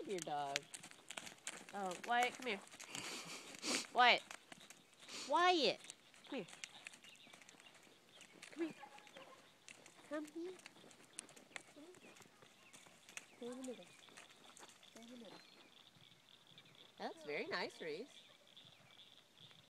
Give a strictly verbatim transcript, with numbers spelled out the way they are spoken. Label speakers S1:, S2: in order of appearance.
S1: love your dog. Oh, Wyatt, come here. Wyatt. Wyatt. Come here. Come here. Come here. Stay in the middle. Stay in the middle. That's very nice, Reese.